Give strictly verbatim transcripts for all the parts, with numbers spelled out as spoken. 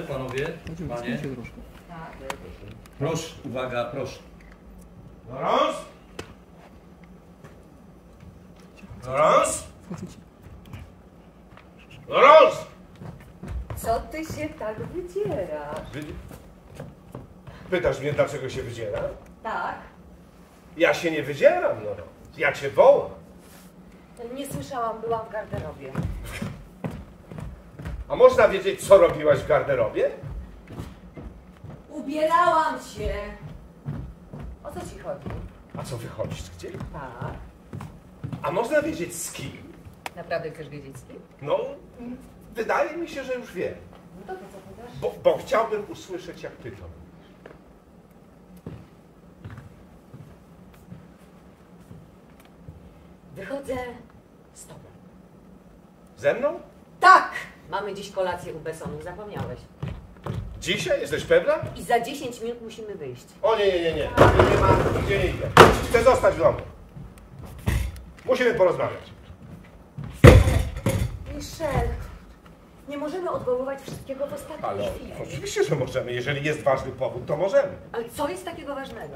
Panowie, panie. Tak. Proszę, uwaga, proszę. Laurence? Laurence? Laurence! Co ty się tak wydzierasz? Wy... Pytasz mnie, dlaczego się wydzieram? Tak. Ja się nie wydzieram, no. Ja cię wołam. Nie słyszałam, byłam w garderobie. A można wiedzieć, co robiłaś w garderobie? Ubierałam się. O co ci chodzi? A co, wychodzisz gdzie? Tak. A można wiedzieć z kim? Naprawdę chcesz wiedzieć z kim? No, wydaje mi się, że już wiem. No to po co pytasz? Bo, bo chciałbym usłyszeć, jak ty to robisz. Wychodzę z tobą. Ze mną? Tak! Mamy dziś kolację u Bessonów, zapomniałeś. Dzisiaj? Jesteś pewna? I za dziesięć minut musimy wyjść. O nie, nie, nie, nie. Nie, nie ma, gdzie nie idę. Chcę zostać w domu. Musimy porozmawiać. Michel, nie możemy odwoływać wszystkiego w ostatniej Ale chwili. oczywiście, że możemy. Jeżeli jest ważny powód, to możemy. Ale co jest takiego ważnego?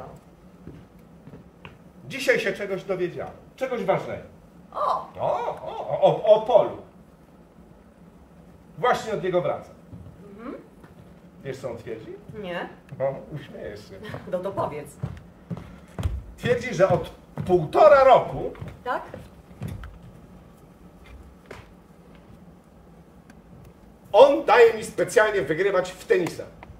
Dzisiaj się czegoś dowiedziałem. Czegoś ważnego. O! O, o, o, o Polu. Właśnie od niego wracam. Mhm. Wiesz, co on twierdzi? Nie? No, uśmiejesz się. No to powiedz. Twierdzi, że od półtora roku Tak? on daje mi specjalnie wygrywać w tenisa.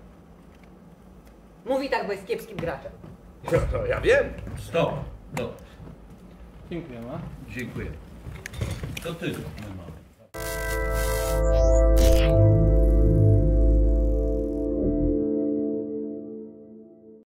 Mówi tak, bo jest kiepskim graczem. No, no ja wiem. Stop. No, Dziękujemy. dziękuję. To tyle, mój mały.